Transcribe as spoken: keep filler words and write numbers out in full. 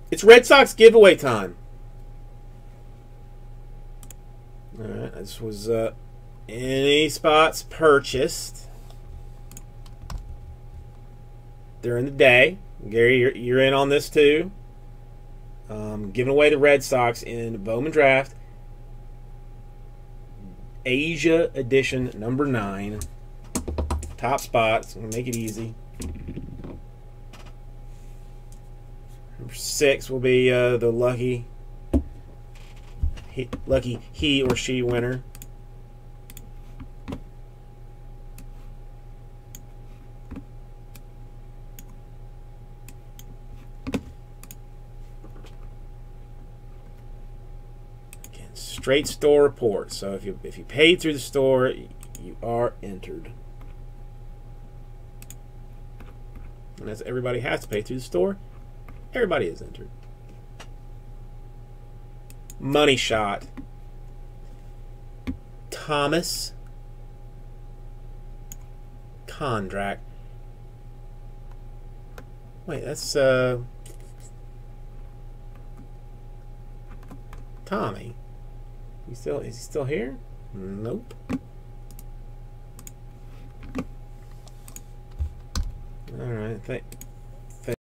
It's Red Sox giveaway time. All right, this was uh, any spots purchased during the day. Gary, you're, you're in on this too. Um, giving away the Red Sox in Bowman Draft. Asia edition number nine. Top spots. I'm going to make it easy. Number six will be uh, the lucky, he, lucky he or she winner. Again, straight store report. So if you if you paid through the store, you are entered. And as everybody has to pay through the store, everybody is entered. Money shot. Thomas Kondrak. Wait, that's uh Tommy. He still is he still here? Nope. All right. Thank.